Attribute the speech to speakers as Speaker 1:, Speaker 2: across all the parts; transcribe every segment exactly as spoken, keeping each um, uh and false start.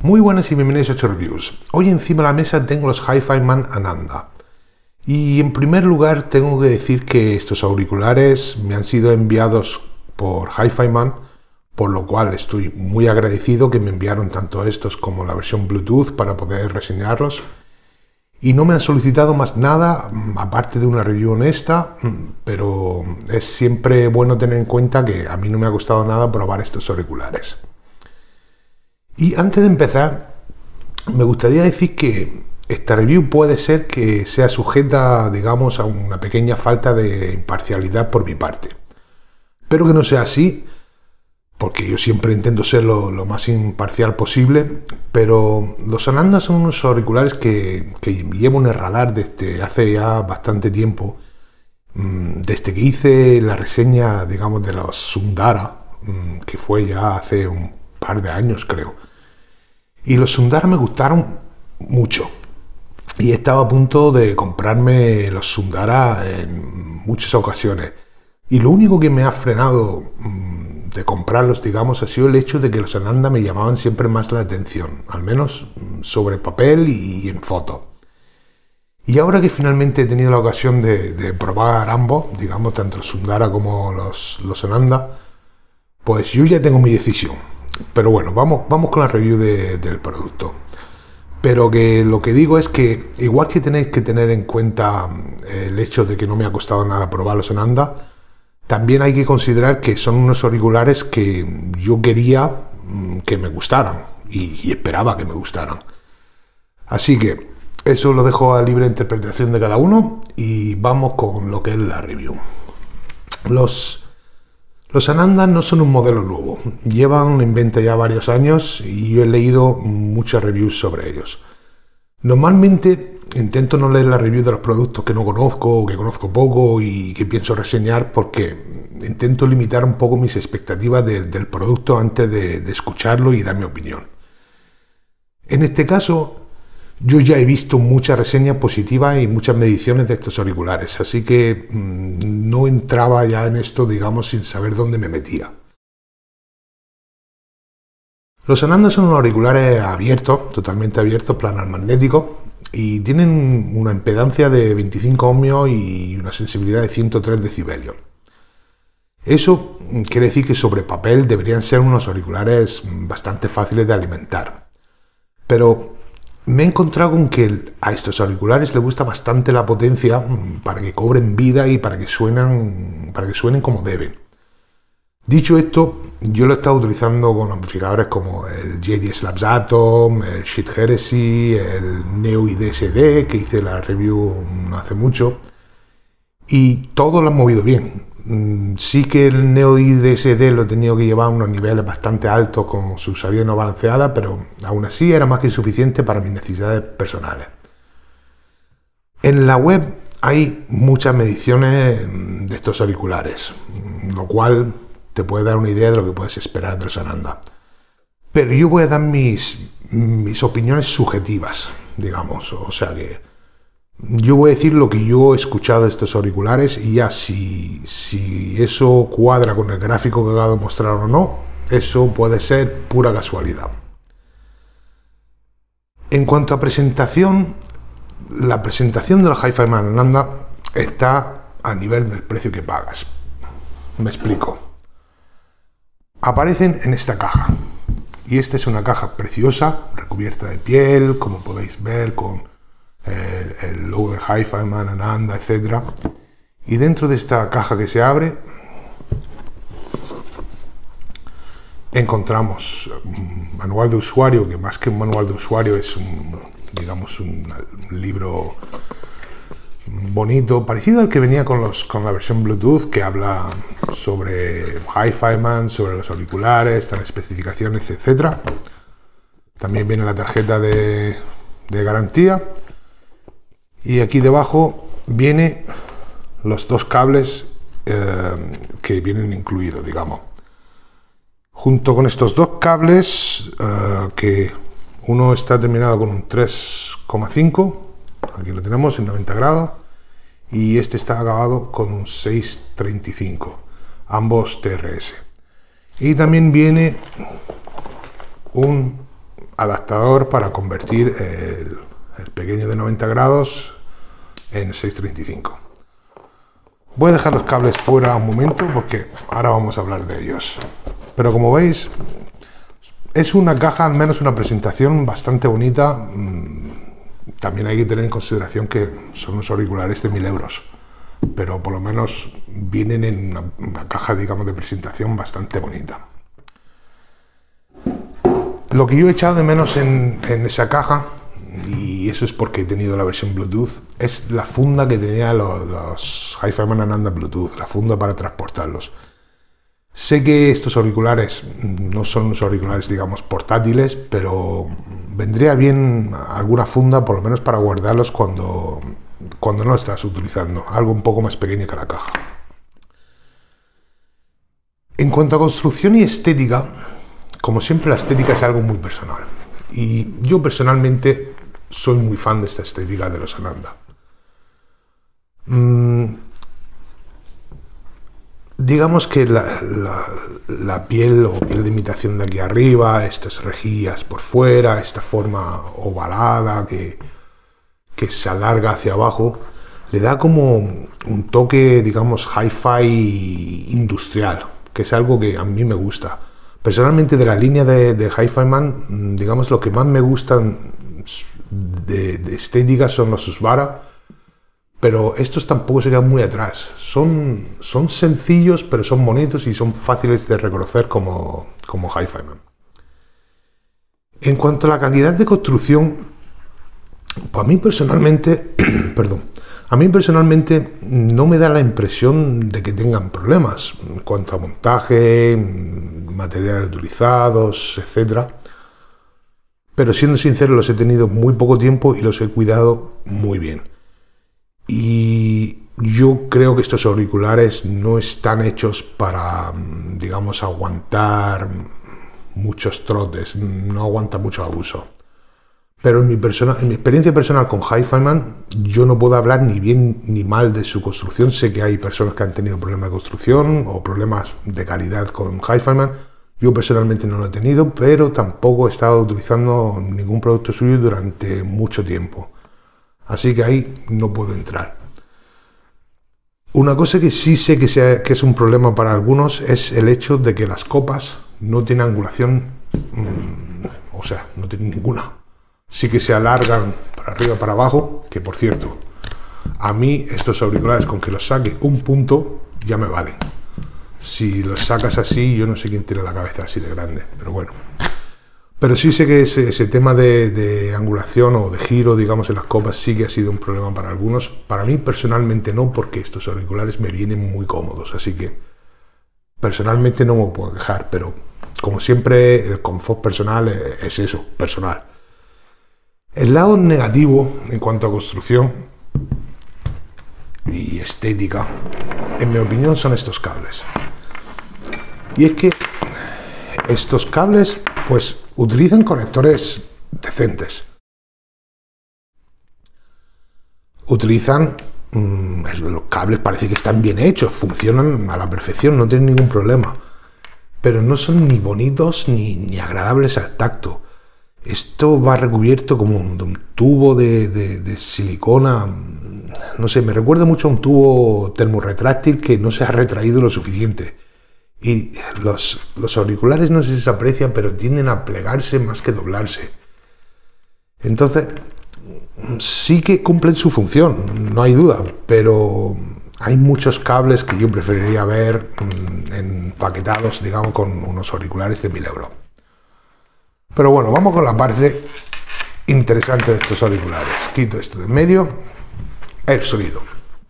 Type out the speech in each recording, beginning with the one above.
Speaker 1: Muy buenas y bienvenidos a ocho Reviews. Hoy encima de la mesa tengo los HiFiMan Ananda. Y en primer lugar tengo que decir que estos auriculares me han sido enviados por HiFiMan, por lo cual estoy muy agradecido que me enviaron tanto estos como la versión Bluetooth para poder reseñarlos. Y no me han solicitado más nada, aparte de una review honesta, pero es siempre bueno tener en cuenta que a mí no me ha costado nada probar estos auriculares. Y antes de empezar, me gustaría decir que esta review puede ser que sea sujeta, digamos, a una pequeña falta de imparcialidad por mi parte. Espero que no sea así, porque yo siempre intento ser lo, lo más imparcial posible, pero los Ananda son unos auriculares que, que llevo en el radar desde hace ya bastante tiempo, desde que hice la reseña, digamos, de los Sundara, que fue ya hace un par de años, creo. Y los Sundara me gustaron mucho. Y he estado a punto de comprarme los Sundara en muchas ocasiones. Y lo único que me ha frenado mmm, de comprarlos, digamos, ha sido el hecho de que los Ananda me llamaban siempre más la atención. Al menos sobre papel y en foto. Y ahora que finalmente he tenido la ocasión de, de probar ambos, digamos, tanto los Sundara como los, los Ananda, pues yo ya tengo mi decisión. Pero bueno, vamos, vamos con la review de, del producto. Pero que lo que digo es que, igual que tenéis que tener en cuenta el hecho de que no me ha costado nada probar los Ananda, también hay que considerar que son unos auriculares que yo quería que me gustaran y, y esperaba que me gustaran. Así que eso lo dejo a libre interpretación de cada uno y vamos con lo que es la review. Los... Los Ananda no son un modelo nuevo, llevan en venta ya varios años y yo he leído muchas reviews sobre ellos. Normalmente intento no leer las reviews de los productos que no conozco o que conozco poco y que pienso reseñar porque intento limitar un poco mis expectativas de, del producto antes de, de escucharlo y dar mi opinión. En este caso, yo ya he visto muchas reseñas positivas y muchas mediciones de estos auriculares, así que mmm, no entraba ya en esto, digamos, sin saber dónde me metía. Los Ananda son unos auriculares abiertos, totalmente abiertos, planar magnético, y tienen una impedancia de veinticinco ohmios y una sensibilidad de ciento tres decibelios. Eso quiere decir que sobre papel deberían ser unos auriculares bastante fáciles de alimentar. Pero me he encontrado con que a estos auriculares les gusta bastante la potencia para que cobren vida y para que, suenan, para que suenen como deben. Dicho esto, yo lo he estado utilizando con amplificadores como el J D Slabs Atom, el Sheet Heresy, el Neo I D S D, que hice la review no hace mucho, y todo lo han movido bien. Sí que el Neo I D S D lo he tenido que llevar a unos niveles bastante altos con su salida no balanceada, pero aún así era más que suficiente para mis necesidades personales. En la web hay muchas mediciones de estos auriculares, lo cual te puede dar una idea de lo que puedes esperar de los Ananda. Pero yo voy a dar mis, mis opiniones subjetivas, digamos, o sea que yo voy a decir lo que yo he escuchado de estos auriculares y ya si, si eso cuadra con el gráfico que acabo de mostrar o no, eso puede ser pura casualidad. En cuanto a presentación, la presentación de los HiFiMan Ananda está a nivel del precio que pagas. Me explico. Aparecen en esta caja y esta es una caja preciosa, recubierta de piel, como podéis ver, con El, el logo de HiFiMan, Ananda, etcétera. Y dentro de esta caja que se abre encontramos un manual de usuario, que más que un manual de usuario es un, digamos, un, un libro bonito, parecido al que venía con, los, con la versión Bluetooth, que habla sobre HiFiMan, sobre los auriculares, las especificaciones, etcétera. También viene la tarjeta de, de garantía. Y aquí debajo vienen los dos cables eh, que vienen incluidos, digamos. Junto con estos dos cables, eh, que uno está terminado con un tres coma cinco, aquí lo tenemos en noventa grados, y este está acabado con un seis coma treinta y cinco, ambos T R S. Y también viene un adaptador para convertir el, el pequeño de noventa grados en seiscientos treinta y cinco. Voy a dejar los cables fuera un momento porque ahora vamos a hablar de ellos. Pero como veis, es una caja, al menos una presentación bastante bonita. También hay que tener en consideración que son unos auriculares de mil euros. Pero por lo menos vienen en una, una caja, digamos, de presentación bastante bonita. Lo que yo he echado de menos en, en esa caja, y eso es porque he tenido la versión Bluetooth, es la funda que tenía los, los Hi-Fi Man Ananda Bluetooth, la funda para transportarlos. Sé que estos auriculares no son unos auriculares, digamos, portátiles, pero vendría bien alguna funda, por lo menos para guardarlos cuando, cuando no lo estás utilizando, algo un poco más pequeño que la caja. En cuanto a construcción y estética, como siempre, la estética es algo muy personal. Y yo personalmente soy muy fan de esta estética de los Ananda. Mm, digamos que la, la, la piel o piel de imitación de aquí arriba, estas rejillas por fuera, esta forma ovalada que, que se alarga hacia abajo, le da como un toque, digamos, hi-fi industrial, que es algo que a mí me gusta. Personalmente, de la línea de, de Hi-Fi Man, digamos, lo que más me gustan de, de estética son los Susvara, pero estos tampoco se quedan muy atrás. Son, son sencillos, pero son bonitos y son fáciles de reconocer como, como Hi-Fi Man. En cuanto a la calidad de construcción, pues a mí personalmente, perdón, a mí personalmente no me da la impresión de que tengan problemas en cuanto a montaje, materiales utilizados, etcétera. Pero siendo sincero, los he tenido muy poco tiempo y los he cuidado muy bien. Y yo creo que estos auriculares no están hechos para, digamos, aguantar muchos trotes, no aguanta mucho abuso. Pero en mi, persona, en mi experiencia personal con Hi-Fi Man, yo no puedo hablar ni bien ni mal de su construcción. Sé que hay personas que han tenido problemas de construcción o problemas de calidad con Hi-Fi Man. Yo personalmente no lo he tenido, pero tampoco he estado utilizando ningún producto suyo durante mucho tiempo. Así que ahí no puedo entrar. Una cosa que sí sé que, sea, que es un problema para algunos es el hecho de que las copas no tienen angulación, mmm, o sea, no tienen ninguna. Sí que se alargan para arriba para abajo, que por cierto, a mí estos auriculares con que los saque un punto ya me valen. Si los sacas así, yo no sé quién tiene la cabeza así de grande, pero bueno. Pero sí sé que ese, ese tema de, de angulación o de giro, digamos, en las copas sí que ha sido un problema para algunos. Para mí personalmente no, porque estos auriculares me vienen muy cómodos, así que personalmente no me puedo quejar, pero como siempre el confort personal es eso, personal. El lado negativo en cuanto a construcción y estética, en mi opinión, son estos cables. Y es que estos cables, pues, utilizan conectores decentes. Utilizan... Mmm, los cables parece que están bien hechos, funcionan a la perfección, no tienen ningún problema. Pero no son ni bonitos ni, ni agradables al tacto. Esto va recubierto como un, de un tubo de, de, de silicona, no sé, me recuerda mucho a un tubo termorretráctil que no se ha retraído lo suficiente. Y los, los auriculares, no sé si se aprecian, pero tienden a plegarse más que doblarse. Entonces, sí que cumplen su función, no hay duda, pero hay muchos cables que yo preferiría ver empaquetados, digamos, con unos auriculares de mil euros. Pero bueno, vamos con la parte interesante de estos auriculares. Quito esto de en medio. El sonido.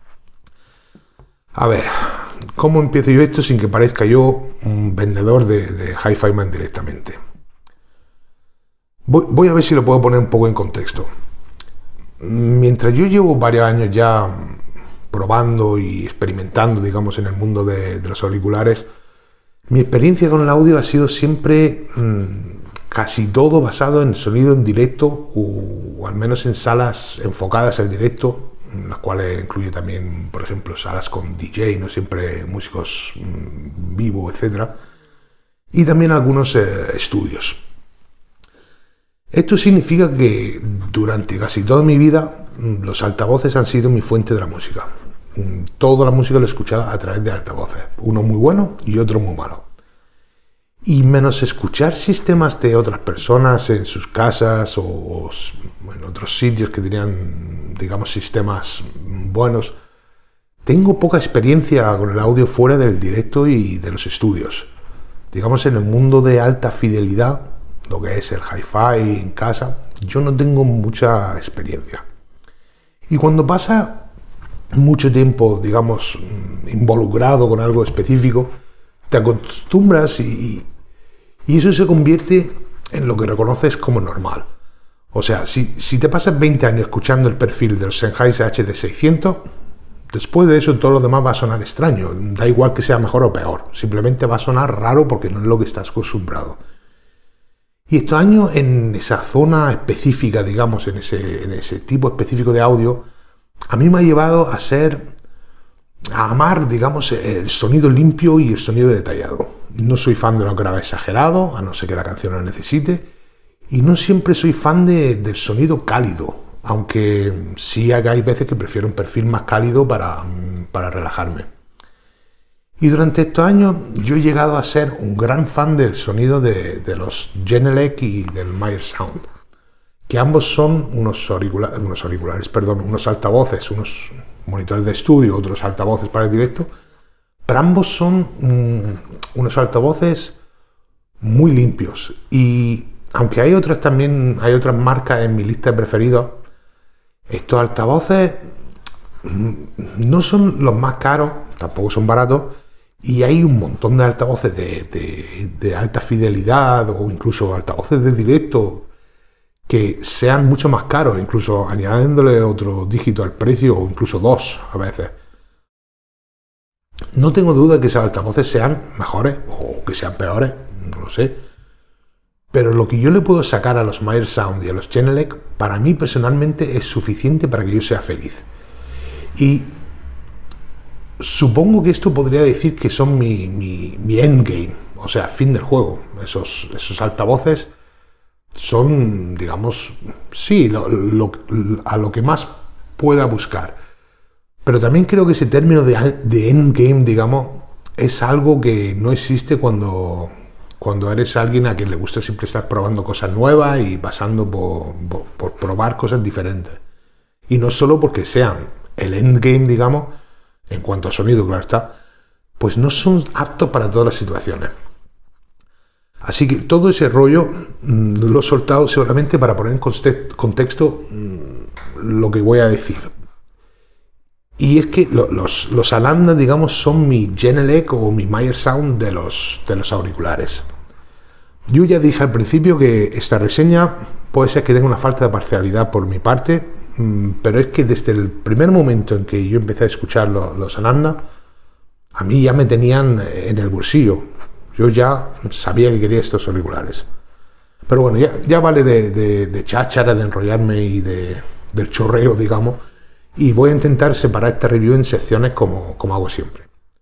Speaker 1: A ver, ¿cómo empiezo yo esto sin que parezca yo un vendedor de, de Hi-Fi Man directamente? Voy, voy a ver si lo puedo poner un poco en contexto. Mientras yo llevo varios años ya probando y experimentando, digamos, en el mundo de, de los auriculares, mi experiencia con el audio ha sido siempre... Mmm, casi todo basado en sonido en directo o, o al menos en salas enfocadas al directo, en las cuales incluye también, por ejemplo, salas con D J, no siempre músicos mmm, vivo, etcétera, y también algunos eh, estudios. Esto significa que durante casi toda mi vida los altavoces han sido mi fuente de la música. Toda la música la he escuchado a través de altavoces, uno muy bueno y otro muy malo. Y menos escuchar sistemas de otras personas en sus casas o en otros sitios que tenían, digamos, sistemas buenos, tengo poca experiencia con el audio fuera del directo y de los estudios. Digamos, en el mundo de alta fidelidad, lo que es el hi-fi en casa, yo no tengo mucha experiencia. Y cuando pasa mucho tiempo, digamos, involucrado con algo específico, te acostumbras y, y eso se convierte en lo que reconoces como normal. O sea, si, si te pasas veinte años escuchando el perfil de los Sennheiser H D seiscientos, después de eso todo lo demás va a sonar extraño. Da igual que sea mejor o peor, simplemente va a sonar raro porque no es lo que estás acostumbrado. Y estos años en esa zona específica, digamos, en ese, en ese tipo específico de audio, a mí me ha llevado a ser, a amar, digamos, el sonido limpio y el sonido detallado. No soy fan de lo grave exagerado, a no ser que la canción lo necesite, y no siempre soy fan de, del sonido cálido, aunque sí hay veces que prefiero un perfil más cálido para, para relajarme. Y durante estos años yo he llegado a ser un gran fan del sonido de, de los Genelec y del Meyer Sound, que ambos son unos, auricula unos auriculares, perdón, unos altavoces, unos monitores de estudio, otros altavoces para el directo, pero ambos son mm, unos altavoces muy limpios. Y aunque hay otras también, hay otras marcas en mi lista de preferidos, estos altavoces mm, no son los más caros, tampoco son baratos. Y hay un montón de altavoces de, de, de alta fidelidad o incluso altavoces de directo que sean mucho más caros, incluso añadiéndole otro dígito al precio o incluso dos a veces. No tengo duda de que esos altavoces sean mejores o que sean peores, no lo sé. Pero lo que yo le puedo sacar a los Meyer Sound y a los Genelec, para mí personalmente es suficiente para que yo sea feliz. Y supongo que esto podría decir que son mi, mi, mi endgame, o sea, fin del juego. Esos, esos altavoces son, digamos, sí, lo, lo, a lo que más pueda buscar. Pero también creo que ese término de, de endgame, digamos, es algo que no existe cuando, cuando eres alguien a quien le gusta siempre estar probando cosas nuevas y pasando por, por, por probar cosas diferentes. Y no solo porque sean el endgame, digamos, en cuanto a sonido, claro está, pues no son aptos para todas las situaciones. Así que todo ese rollo mmm, lo he soltado seguramente para poner en contexto mmm, lo que voy a decir. Y es que lo, los, los Ananda, digamos, son mi Genelec o mi Meyer Sound de los, de los auriculares. Yo ya dije al principio que esta reseña puede ser que tenga una falta de parcialidad por mi parte, pero es que desde el primer momento en que yo empecé a escuchar los, los Ananda, a mí ya me tenían en el bolsillo. Yo ya sabía que quería estos auriculares. Pero bueno, ya, ya vale de, de, de cháchara, de enrollarme y de, del chorreo, digamos, y voy a intentar separar esta review en secciones como, como hago siempre.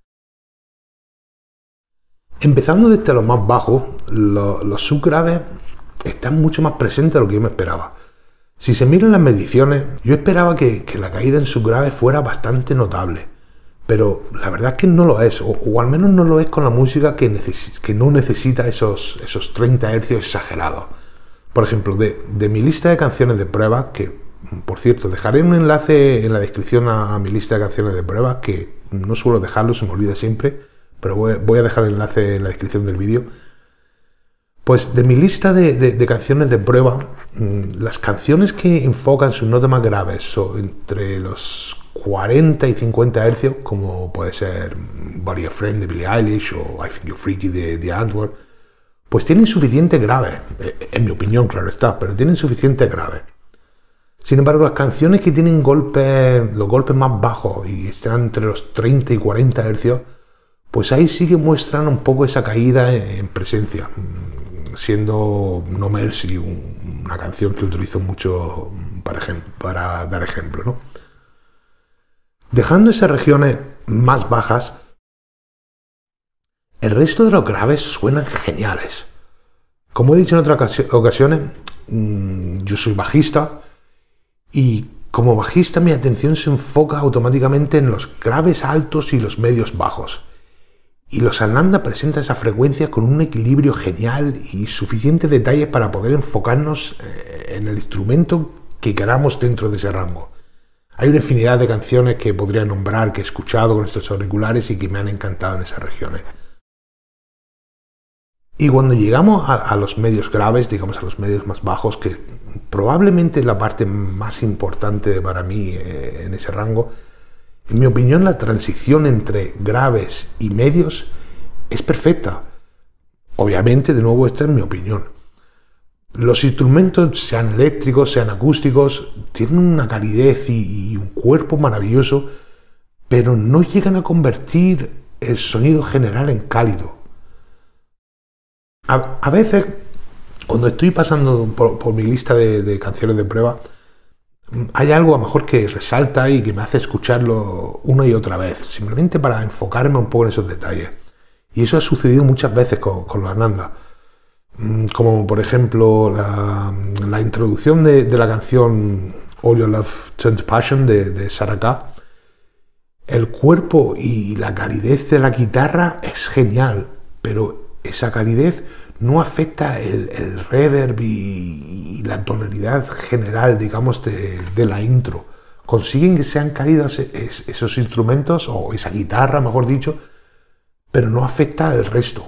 Speaker 1: Empezando desde los más bajos, los, los subgraves están mucho más presentes de lo que yo me esperaba. Si se miran las mediciones, yo esperaba que, que la caída en subgraves fuera bastante notable, pero la verdad es que no lo es, o, o al menos no lo es con la música que, que no necesita esos, esos treinta hercios exagerados. Por ejemplo, de, de mi lista de canciones de prueba, que por cierto dejaré un enlace en la descripción a, a mi lista de canciones de prueba, que no suelo dejarlo, se me olvida siempre, pero voy, voy a dejar el enlace en la descripción del vídeo. Pues de mi lista de, de, de canciones de prueba, mmm, las canciones que enfocan sus notas más graves son entre los cuarenta y cincuenta hercios, como puede ser Body of Friend de Billie Eilish o I Think You're Freaky de, de Antwerp, pues tienen suficiente grave, en mi opinión, claro está, pero tienen suficiente grave. Sin embargo, las canciones que tienen golpes, los golpes más bajos y están entre los treinta y cuarenta hercios, pues ahí sí que muestran un poco esa caída en presencia, siendo No Mercy una canción que utilizo mucho para, para dar ejemplo, ¿no? Dejando esas regiones más bajas, el resto de los graves suenan geniales. Como he dicho en otras ocasiones, mmm, yo soy bajista y como bajista mi atención se enfoca automáticamente en los graves altos y los medios bajos. Y los Ananda presenta esa frecuencia con un equilibrio genial y suficiente detalle para poder enfocarnos en el instrumento que queramos dentro de ese rango. Hay una infinidad de canciones que podría nombrar, que he escuchado con estos auriculares y que me han encantado en esas regiones. Y cuando llegamos a, a los medios graves, digamos a los medios más bajos, que probablemente es la parte más importante para mí eh, en ese rango, en mi opinión la transición entre graves y medios es perfecta. Obviamente, de nuevo, esta es mi opinión. Los instrumentos, sean eléctricos, sean acústicos, tienen una calidez y, y un cuerpo maravilloso, pero no llegan a convertir el sonido general en cálido. A, a veces, cuando estoy pasando por, por mi lista de, de canciones de prueba, hay algo a lo mejor que resalta y que me hace escucharlo una y otra vez, simplemente para enfocarme un poco en esos detalles. Y eso ha sucedido muchas veces con, con los Ananda. Como por ejemplo la, la introducción de, de la canción All Your Love Turned to Passion de, de Sarah K. El cuerpo y la calidez de la guitarra es genial, pero esa calidez no afecta el, el reverb y, y la tonalidad general, digamos, de, de la intro. Consiguen que sean cálidos es, esos instrumentos, o esa guitarra, mejor dicho, pero no afecta al resto.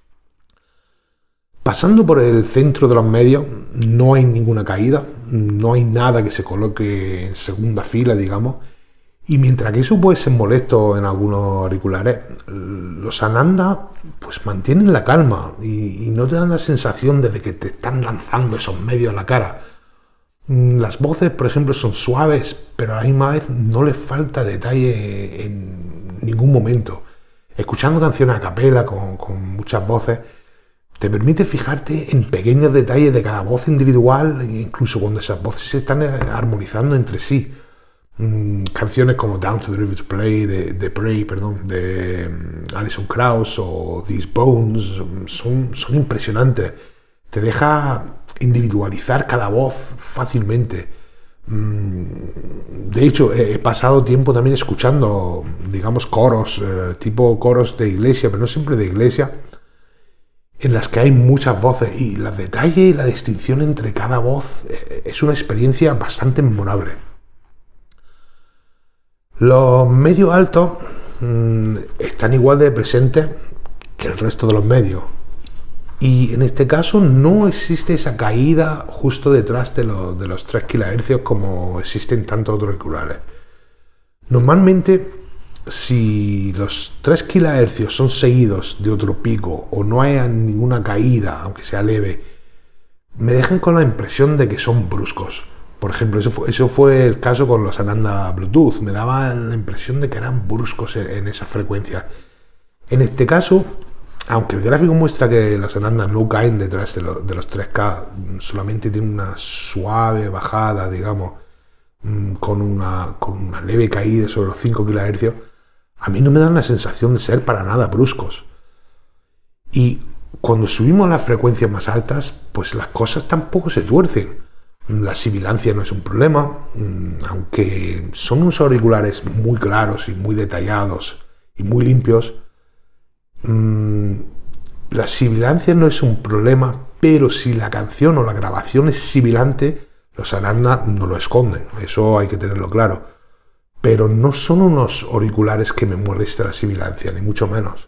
Speaker 1: Pasando por el centro de los medios, no hay ninguna caída, no hay nada que se coloque en segunda fila, digamos, y mientras que eso puede ser molesto en algunos auriculares, los Ananda pues mantienen la calma y, y no te dan la sensación de que te están lanzando esos medios a la cara. Las voces, por ejemplo, son suaves, pero a la misma vez no les falta detalle en ningún momento. Escuchando canciones a capela con, con muchas voces, te permite fijarte en pequeños detalles de cada voz individual, incluso cuando esas voces se están armonizando entre sí. Mm, canciones como Down to the River to Play, de, de Prey, perdón, de um, Alison Krauss o These Bones, son, son impresionantes. Te deja individualizar cada voz fácilmente. Mm, de hecho, he, he pasado tiempo también escuchando, digamos, coros, eh, tipo coros de iglesia, pero no siempre de iglesia, en las que hay muchas voces y el detalle y la distinción entre cada voz eh, es una experiencia bastante memorable. Los medios altos mmm, están igual de presentes que el resto de los medios y en este caso no existe esa caída justo detrás de, lo, de los tres kilohercios como existen tantos otros auriculares. Normalmente, si los tres kilohercios son seguidos de otro pico o no hay ninguna caída, aunque sea leve, me dejan con la impresión de que son bruscos. Por ejemplo, eso fue, eso fue el caso con los Ananda Bluetooth. Me daba la impresión de que eran bruscos en, en esa frecuencia. En este caso, aunque el gráfico muestra que los Ananda no caen detrás de, lo, de los tres K, solamente tienen una suave bajada, digamos, con una, con una leve caída sobre los cinco kilohercios, a mí no me dan la sensación de ser para nada bruscos. Y cuando subimos a las frecuencias más altas, pues las cosas tampoco se tuercen. La sibilancia no es un problema, aunque son unos auriculares muy claros y muy detallados y muy limpios. La sibilancia no es un problema, pero si la canción o la grabación es sibilante, los Ananda no lo esconden, eso hay que tenerlo claro. Pero no son unos auriculares que me moleste la sibilancia, ni mucho menos.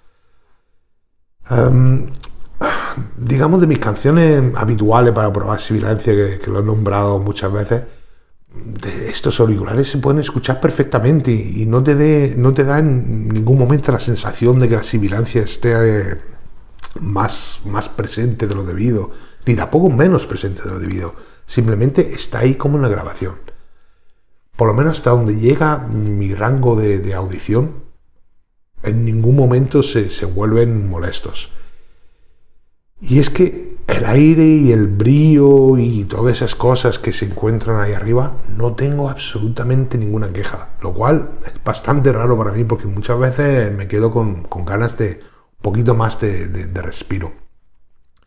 Speaker 1: Um, digamos, de mis canciones habituales para probar sibilancia, que, que lo he nombrado muchas veces, de estos auriculares se pueden escuchar perfectamente y, y no te de, no te da en ningún momento la sensación de que la sibilancia esté eh, más, más presente de lo debido, ni tampoco menos presente de lo debido. Simplemente está ahí como en la grabación. Por lo menos hasta donde llega mi rango de, de audición, en ningún momento se, se vuelven molestos. Y es que el aire y el brillo y todas esas cosas que se encuentran ahí arriba, no tengo absolutamente ninguna queja, lo cual es bastante raro para mí porque muchas veces me quedo con, con ganas de un poquito más de, de, de respiro.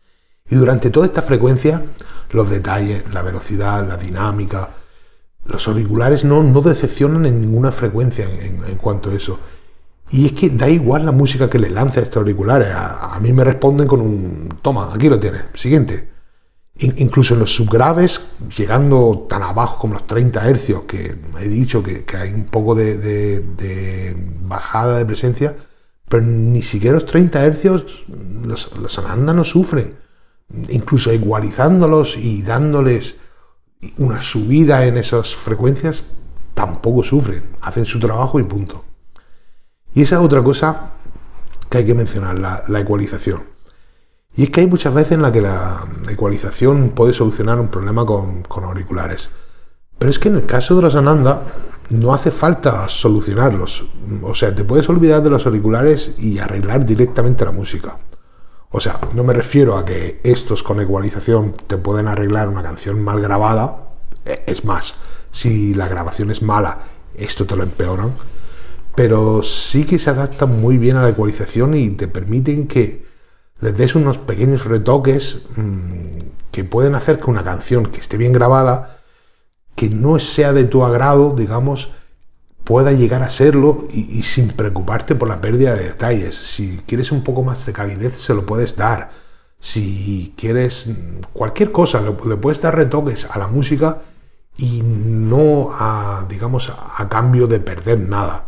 Speaker 1: Y durante toda esta frecuencia, los detalles, la velocidad, la dinámica, los auriculares no, no decepcionan en ninguna frecuencia en, en, en cuanto a eso. Y es que da igual la música que le lance a estos auriculares. A, a mí me responden con un toma, aquí lo tienes, siguiente. In, incluso en los subgraves, llegando tan abajo como los treinta hercios, que he dicho que, que hay un poco de, de, de bajada de presencia, pero ni siquiera los treinta hercios los, los Ananda no sufren. Incluso igualizándolos y dándoles una subida en esas frecuencias, tampoco sufren. Hacen su trabajo y punto. Y esa es otra cosa que hay que mencionar, la, la ecualización. Y es que hay muchas veces en las que la ecualización puede solucionar un problema con, con auriculares. Pero es que en el caso de los Ananda no hace falta solucionarlos. O sea, te puedes olvidar de los auriculares y arreglar directamente la música. O sea, no me refiero a que estos con ecualización te pueden arreglar una canción mal grabada. Es más, si la grabación es mala, esto te lo empeoran. Pero sí que se adaptan muy bien a la ecualización y te permiten que les des unos pequeños retoques mmm, que pueden hacer que una canción que esté bien grabada, que no sea de tu agrado, digamos, pueda llegar a serlo y, y sin preocuparte por la pérdida de detalles. Si quieres un poco más de calidez, se lo puedes dar. Si quieres cualquier cosa, le, le puedes dar retoques a la música y no a, digamos, a cambio de perder nada.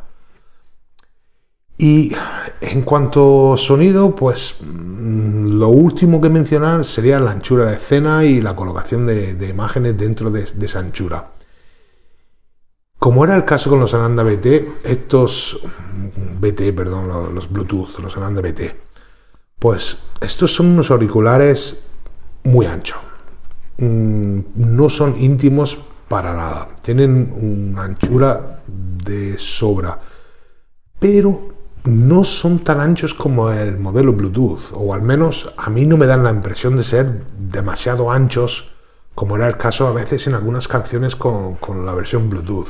Speaker 1: Y en cuanto a sonido, pues lo último que mencionar sería la anchura de escena y la colocación de, de imágenes dentro de, de esa anchura. Como era el caso con los Ananda B T, estos B T, perdón, los, los Bluetooth, los Ananda B T, pues estos son unos auriculares muy anchos. No son íntimos para nada. Tienen una anchura de sobra, pero no son tan anchos como el modelo Bluetooth, o al menos a mí no me dan la impresión de ser demasiado anchos, como era el caso a veces en algunas canciones con, con la versión Bluetooth.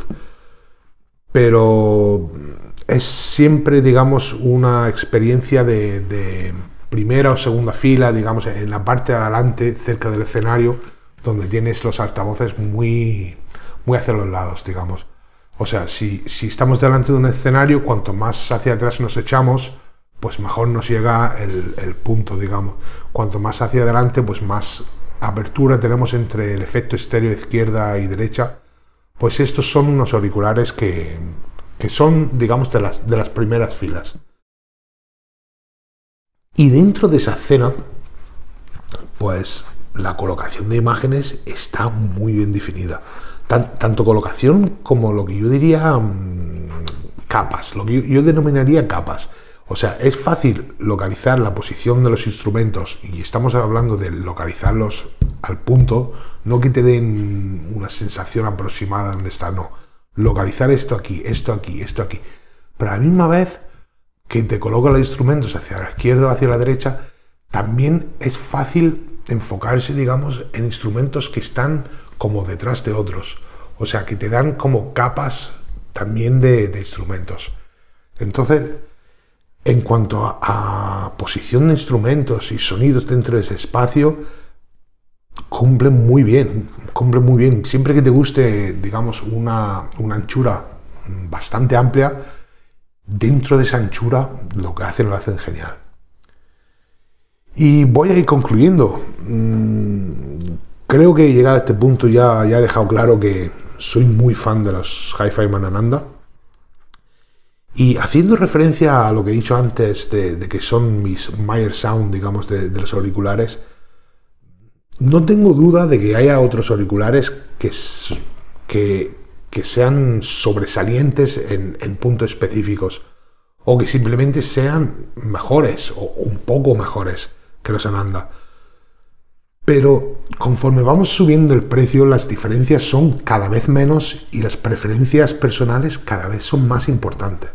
Speaker 1: Pero es siempre, digamos, una experiencia de, de primera o segunda fila, digamos, en la parte de adelante, cerca del escenario, donde tienes los altavoces muy, muy hacia los lados, digamos. O sea, si, si estamos delante de un escenario, cuanto más hacia atrás nos echamos, pues mejor nos llega el, el punto, digamos. Cuanto más hacia adelante, pues más apertura tenemos entre el efecto estéreo izquierda y derecha. Pues estos son unos auriculares que, que son, digamos, de las, de las primeras filas. Y dentro de esa escena, pues la colocación de imágenes está muy bien definida. Tan, tanto colocación como lo que yo diría mmm, capas, lo que yo, yo denominaría capas. O sea, es fácil localizar la posición de los instrumentos, y estamos hablando de localizarlos al punto, no que te den una sensación aproximada de dónde está, no. Localizar esto aquí, esto aquí, esto aquí. Pero a la misma vez que te coloca los instrumentos hacia la izquierda o hacia la derecha, también es fácil enfocarse, digamos, en instrumentos que están como detrás de otros, o sea, que te dan como capas también de, de instrumentos. Entonces, en cuanto a, a posición de instrumentos y sonidos dentro de ese espacio, cumple muy bien, cumple muy bien. Siempre que te guste, digamos, una, una anchura bastante amplia, dentro de esa anchura lo que hacen lo hacen genial. Y voy a ir concluyendo. Creo que llegado a este punto ya, ya he dejado claro que soy muy fan de los Hi-Fiman Ananda. Y haciendo referencia a lo que he dicho antes de, de que son mis Meyer Sound, digamos, de, de los auriculares, no tengo duda de que haya otros auriculares que, que, que sean sobresalientes en, en puntos específicos, o que simplemente sean mejores o un poco mejores que los Ananda. Pero conforme vamos subiendo el precio, las diferencias son cada vez menos y las preferencias personales cada vez son más importantes.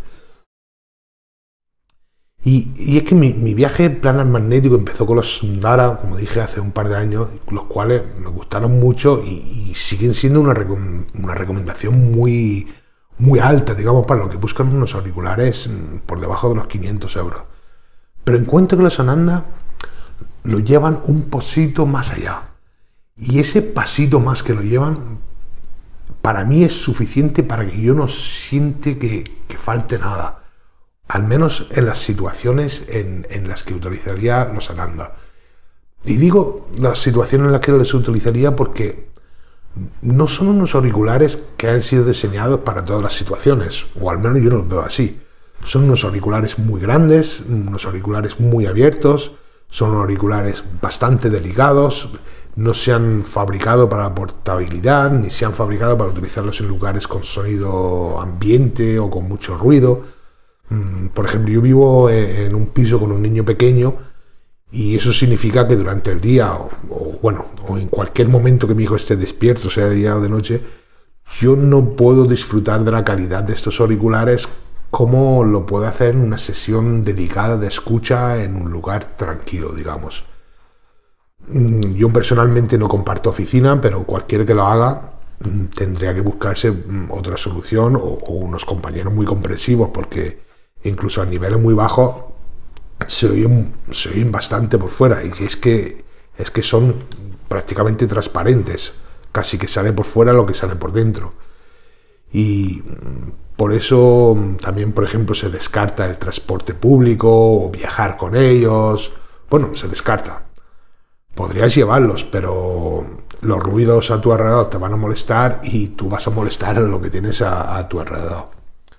Speaker 1: Y, y es que mi, mi viaje planar magnético empezó con los Sundara, como dije, hace un par de años, los cuales me gustaron mucho y, y siguen siendo una, recom una recomendación muy, muy alta, digamos, para los que buscan unos auriculares por debajo de los quinientos euros. Pero encuentro que los Ananda lo llevan un pasito más allá. Y ese pasito más que lo llevan, para mí es suficiente para que yo no siente que, que falte nada. Al menos en las situaciones en, en las que utilizaría los Ananda. Y digo las situaciones en las que los utilizaría porque no son unos auriculares que han sido diseñados para todas las situaciones, o al menos yo no los veo así. Son unos auriculares muy grandes, unos auriculares muy abiertos, son auriculares bastante delicados, no se han fabricado para portabilidad, ni se han fabricado para utilizarlos en lugares con sonido ambiente o con mucho ruido. Por ejemplo, yo vivo en un piso con un niño pequeño y eso significa que durante el día, o, o bueno, o en cualquier momento que mi hijo esté despierto, sea de día o de noche, yo no puedo disfrutar de la calidad de estos auriculares como lo puedo hacer en una sesión dedicada de escucha en un lugar tranquilo, digamos. Yo personalmente no comparto oficina, pero cualquiera que lo haga tendría que buscarse otra solución o, o unos compañeros muy comprensivos, porque incluso a niveles muy bajos se oyen, se oyen bastante por fuera, y es que, es que son prácticamente transparentes, casi que sale por fuera lo que sale por dentro. Y por eso también, por ejemplo, se descarta el transporte público o viajar con ellos. Bueno, se descarta. Podrías llevarlos, pero los ruidos a tu alrededor te van a molestar y tú vas a molestar a lo que tienes a, a tu alrededor.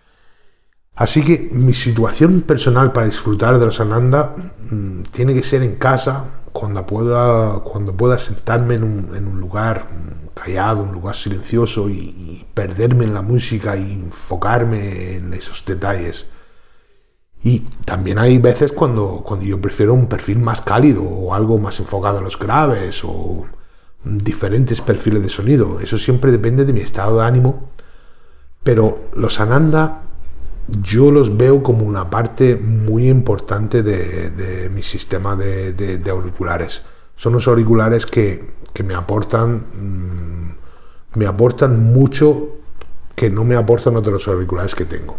Speaker 1: Así que mi situación personal para disfrutar de los Ananda mmm, tiene que ser en casa, cuando pueda, cuando pueda sentarme en un, en un lugar callado, un lugar silencioso y, y perderme en la música y enfocarme en esos detalles. Y también hay veces cuando, cuando yo prefiero un perfil más cálido o algo más enfocado a los graves o diferentes perfiles de sonido. Eso siempre depende de mi estado de ánimo, pero los Ananda yo los veo como una parte muy importante de, de mi sistema de, de, de auriculares. Son los auriculares que, que me aportan mmm, me aportan mucho que no me aportan otros auriculares que tengo.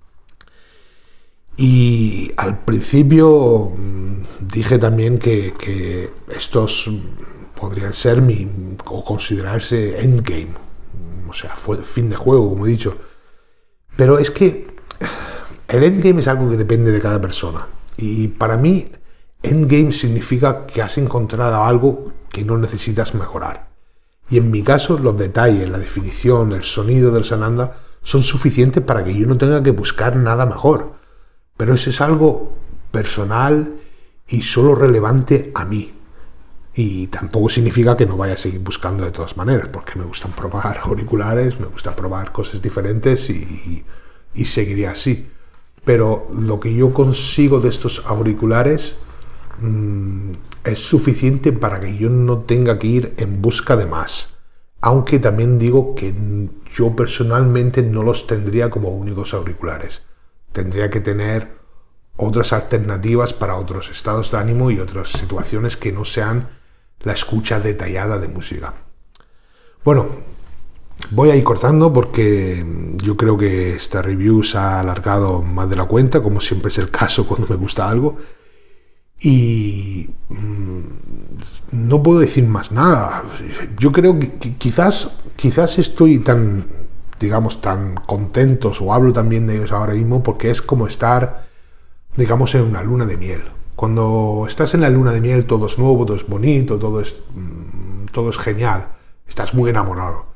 Speaker 1: Y al principio mmm, dije también que, que estos podrían ser mi, o considerarse endgame, o sea, fue fin de juego, como he dicho. Pero es que el endgame es algo que depende de cada persona. Y para mí, endgame significa que has encontrado algo que no necesitas mejorar. Y en mi caso, los detalles, la definición, el sonido del Ananda son suficientes para que yo no tenga que buscar nada mejor. Pero eso es algo personal y solo relevante a mí. Y tampoco significa que no vaya a seguir buscando de todas maneras, porque me gustan probar auriculares, me gusta probar cosas diferentes y, y seguiría así. Pero lo que yo consigo de estos auriculares mmm, es suficiente para que yo no tenga que ir en busca de más. Aunque también digo que yo personalmente no los tendría como únicos auriculares. Tendría que tener otras alternativas para otros estados de ánimo y otras situaciones que no sean la escucha detallada de música. Bueno, voy a ir cortando porque yo creo que esta review se ha alargado más de la cuenta, como siempre es el caso cuando me gusta algo. Y mmm, no puedo decir más nada. Yo creo que, que quizás, quizás estoy tan, digamos, tan contentos o hablo también de ellos ahora mismo porque es como estar, digamos, en una luna de miel. Cuando estás en la luna de miel todo es nuevo, todo es bonito, todo es, mmm, todo es genial. Estás muy enamorado.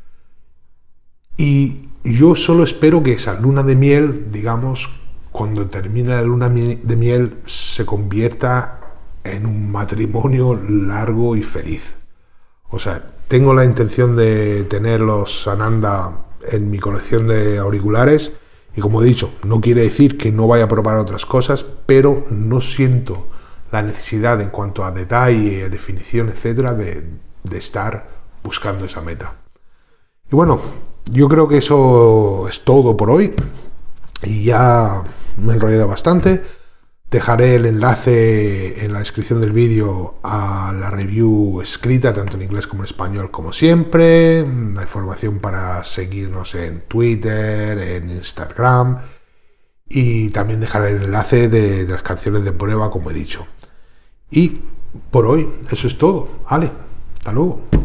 Speaker 1: Y yo solo espero que esa luna de miel, digamos, cuando termine la luna de miel, se convierta en un matrimonio largo y feliz. O sea, tengo la intención de tener los Ananda en mi colección de auriculares y, como he dicho, no quiere decir que no vaya a probar otras cosas, pero no siento la necesidad en cuanto a detalle, definición, etcétera, de, de estar buscando esa meta. Y bueno, yo creo que eso es todo por hoy y ya me he enrollado bastante. Dejaré el enlace en la descripción del vídeo a la review escrita, tanto en inglés como en español, como siempre. La información para seguirnos en Twitter, en Instagram. Y también dejaré el enlace de, de las canciones de prueba, como he dicho. Y por hoy eso es todo. Ale, hasta luego.